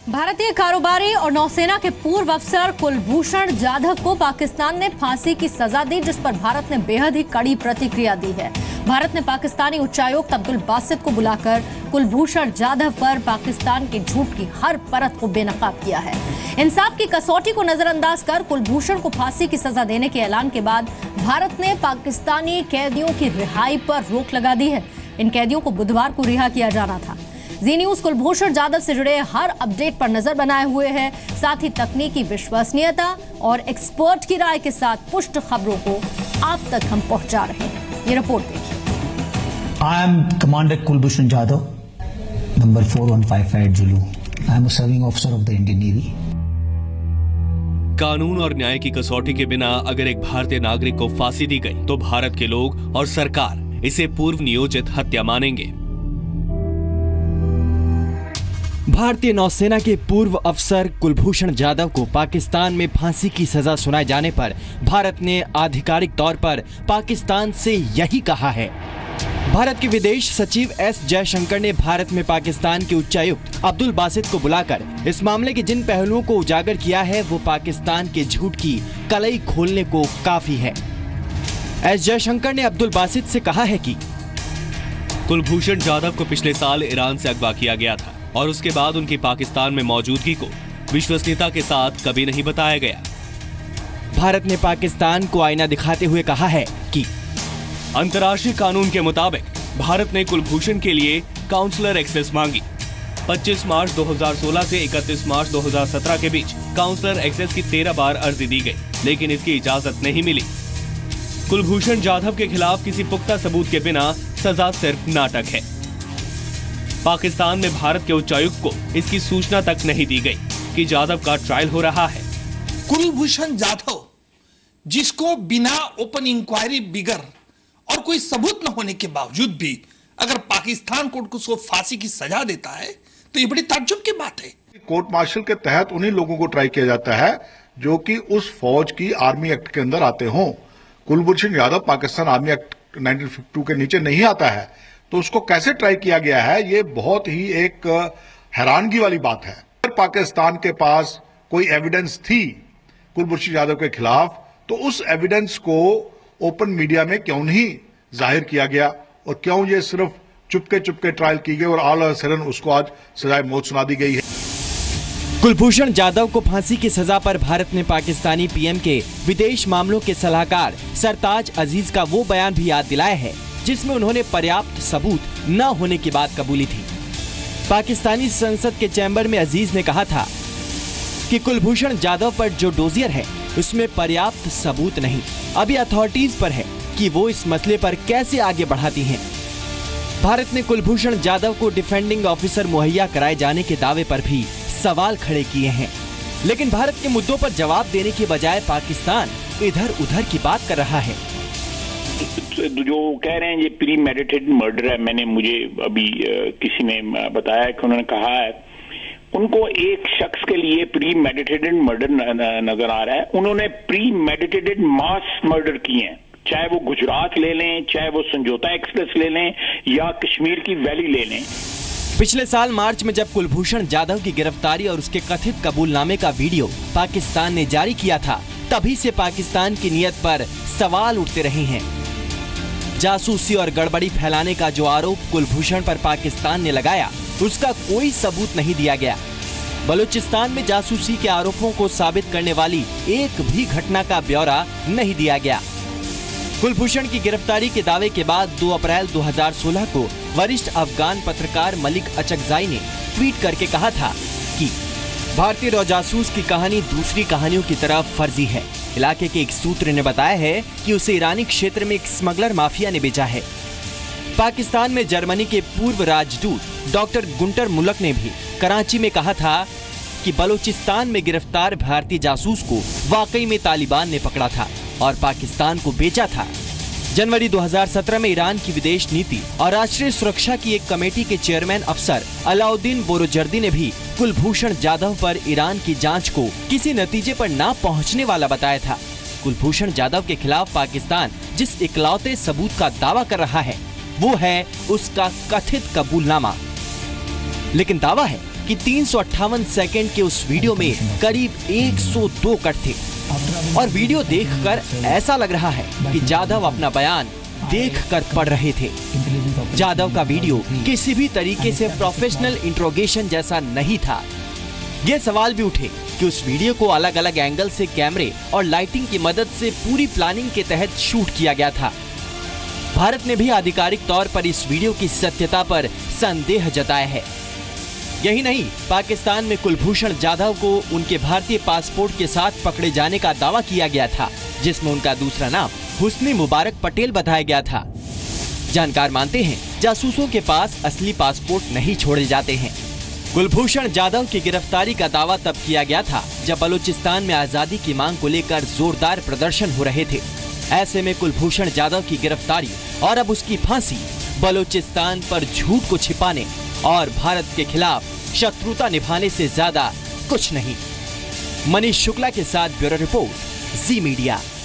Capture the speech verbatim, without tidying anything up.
भारतीय कारोबारी और नौसेना के पूर्व अफसर कुलभूषण जाधव को पाकिस्तान ने फांसी की सजा दी, जिस पर भारत ने बेहद ही कड़ी प्रतिक्रिया दी है। भारत ने पाकिस्तानी उच्चायुक्त अब्दुल बासित को बुलाकर कुलभूषण जाधव पर पाकिस्तान के झूठ की हर परत को बेनकाब किया है। इंसाफ की कसौटी को नजरअंदाज कर कुलभूषण को फांसी की सजा देने के ऐलान के बाद भारत ने पाकिस्तानी कैदियों की रिहाई पर रोक लगा दी है। इन कैदियों को बुधवार को रिहा किया जाना था। जी न्यूज कुलभूषण जाधव से जुड़े हर अपडेट पर नजर बनाए हुए है, साथ ही तकनीकी विश्वसनीयता और एक्सपर्ट की राय के साथ पुष्ट खबरों को आप तक हम पहुंचा रहे हैं। ये रिपोर्ट देखिए। I am commander Kulbhushan Jadhav, number four one five five Zulu. I am a serving officer of the Indian Navy. कानून और न्याय की कसौटी के बिना अगर एक भारतीय नागरिक को फांसी दी गई तो भारत के लोग और सरकार इसे पूर्व नियोजित हत्या मानेंगे। भारतीय नौसेना के पूर्व अफसर कुलभूषण जाधव को पाकिस्तान में फांसी की सजा सुनाए जाने पर भारत ने आधिकारिक तौर पर पाकिस्तान से यही कहा है। भारत के विदेश सचिव एस जयशंकर ने भारत में पाकिस्तान के उच्चायुक्त अब्दुल बासित को बुलाकर इस मामले के जिन पहलुओं को उजागर किया है वो पाकिस्तान के झूठ की कलई खोलने को काफी है। एस जयशंकर ने अब्दुल बासित से कहा है कि कुलभूषण जाधव को पिछले साल ईरान से अगवा किया गया था और उसके बाद उनकी पाकिस्तान में मौजूदगी को विश्वसनीयता के साथ कभी नहीं बताया गया। भारत ने पाकिस्तान को आईना दिखाते हुए कहा है कि अंतर्राष्ट्रीय कानून के मुताबिक भारत ने कुलभूषण के लिए काउंसलर एक्सेस मांगी। पच्चीस मार्च दो हज़ार सोलह से इकतीस मार्च दो हज़ार सत्रह के बीच काउंसलर एक्सेस की तेरह बार अर्जी दी गई, लेकिन इसकी इजाजत नहीं मिली। कुलभूषण जाधव के खिलाफ किसी पुख्ता सबूत के बिना सजा सिर्फ नाटक है। पाकिस्तान में भारत के उच्चायुक्त को इसकी सूचना तक नहीं दी गई कि जाधव का ट्रायल हो रहा है। कुलभूषण जाधव, जिसको बिना ओपन इंक्वायरी बिगर और कोई सबूत न होने के बावजूद भी अगर पाकिस्तान कोर्ट को फांसी की सजा देता है तो ये बड़ी ताज्जुब की बात है। कोर्ट मार्शल के तहत उन्हीं लोगों को ट्राई किया जाता है जो कि उस फौज की आर्मी एक्ट के अंदर आते हों। Kulbhushan Jadhav Pakistan army act nineteen fifty two के नीचे नहीं आता है, तो उसको कैसे ट्राई किया गया है, ये बहुत ही एक हैरानगी वाली बात है। अगर पाकिस्तान के पास कोई एविडेंस थी कुलभूषण जाधव के खिलाफ तो उस एविडेंस को ओपन मीडिया में क्यों नहीं जाहिर किया गया और क्यों ये सिर्फ चुपके चुपके ट्रायल की गई और ऑल ऑफ सडन उसको आज सजाए मौत सुना दी गई है। कुलभूषण जाधव को फांसी की सजा पर भारत ने पाकिस्तानी पीएम के विदेश मामलों के सलाहकार सरताज अजीज का वो बयान भी याद दिलाया है जिसमें उन्होंने पर्याप्त सबूत न होने की बात कबूली थी। पाकिस्तानी संसद के चैम्बर में अजीज ने कहा था कि कुलभूषण जाधव पर जो डोजियर है उसमें पर्याप्त सबूत नहीं, अभी अथॉरिटीज पर है कि वो इस मसले पर कैसे आगे बढ़ाती हैं। भारत ने कुलभूषण जाधव को डिफेंडिंग ऑफिसर मुहैया कराए जाने के दावे पर भी सवाल खड़े किए हैं, लेकिन भारत के मुद्दों पर जवाब देने के बजाय पाकिस्तान इधर उधर की बात कर रहा है। जो कह रहे हैं ये प्री मेडिटेटेड मर्डर है, मैंने मुझे अभी किसी ने बताया कि उन्होंने कहा है उनको एक शख्स के लिए प्री मेडिटेटेड मर्डर नजर आ रहा है। उन्होंने प्री मेडिटेटेड मास मर्डर किए हैं, चाहे वो गुजरात ले लें, चाहे वो समझौता एक्सप्रेस ले लें या कश्मीर की वैली ले लें। पिछले साल मार्च में जब कुलभूषण जाधव की गिरफ्तारी और उसके कथित कबूलनामे का वीडियो पाकिस्तान ने जारी किया था, तभी से पाकिस्तान की नीयत पर सवाल उठते रहे हैं। जासूसी और गड़बड़ी फैलाने का जो आरोप कुलभूषण पर पाकिस्तान ने लगाया उसका कोई सबूत नहीं दिया गया। बलूचिस्तान में जासूसी के आरोपों को साबित करने वाली एक भी घटना का ब्यौरा नहीं दिया गया। कुलभूषण की गिरफ्तारी के दावे के बाद दो अप्रैल दो हज़ार सोलह को वरिष्ठ अफगान पत्रकार मलिक अचकजाई ने ट्वीट करके कहा था कि भारतीय रॉ जासूस की कहानी दूसरी कहानियों की तरफ फर्जी है। इलाके के एक सूत्र ने बताया है कि उसे ईरानी क्षेत्र में एक स्मगलर माफिया ने बेचा है। पाकिस्तान में जर्मनी के पूर्व राजदूत डॉक्टर गुंटर मुलक ने भी कराची में कहा था कि बलूचिस्तान में गिरफ्तार भारतीय जासूस को वाकई में तालिबान ने पकड़ा था और पाकिस्तान को बेचा था। जनवरी दो हज़ार सत्रह में ईरान की विदेश नीति और राष्ट्रीय सुरक्षा की एक कमेटी के चेयरमैन अफसर अलाउद्दीन बोरोजर्दी ने भी कुलभूषण जाधव पर ईरान की जांच को किसी नतीजे पर ना पहुंचने वाला बताया था। कुलभूषण जाधव के खिलाफ पाकिस्तान जिस इकलौते सबूत का दावा कर रहा है वो है उसका कथित कबूलनामा। लेकिन दावा है कि तीन सौ अट्ठावन सेकेंड के उस वीडियो में करीब एक सौ दो कट थे और वीडियो देखकर ऐसा लग रहा है कि जाधव अपना बयान देखकर पढ़ रहे थे। जाधव का वीडियो किसी भी तरीके से प्रोफेशनल इंट्रोगेशन जैसा नहीं था। ये सवाल भी उठे कि उस वीडियो को अलग अलग एंगल से कैमरे और लाइटिंग की मदद से पूरी प्लानिंग के तहत शूट किया गया था। भारत ने भी आधिकारिक तौर पर इस वीडियो की सत्यता पर संदेह जताया है। यही नहीं, पाकिस्तान में कुलभूषण जाधव को उनके भारतीय पासपोर्ट के साथ पकड़े जाने का दावा किया गया था, जिसमें उनका दूसरा नाम हुस्नी मुबारक पटेल बताया गया था। जानकार मानते हैं जासूसों के पास असली पासपोर्ट नहीं छोड़े जाते हैं। कुलभूषण जाधव की गिरफ्तारी का दावा तब किया गया था जब बलूचिस्तान में आजादी की मांग को लेकर जोरदार प्रदर्शन हो रहे थे। ऐसे में कुलभूषण जाधव की गिरफ्तारी और अब उसकी फांसी बलूचिस्तान पर झूठ को छिपाने और भारत के खिलाफ शत्रुता निभाने से ज्यादा कुछ नहीं। मनीष शुक्ला के साथ ब्यूरो रिपोर्ट, जी मीडिया।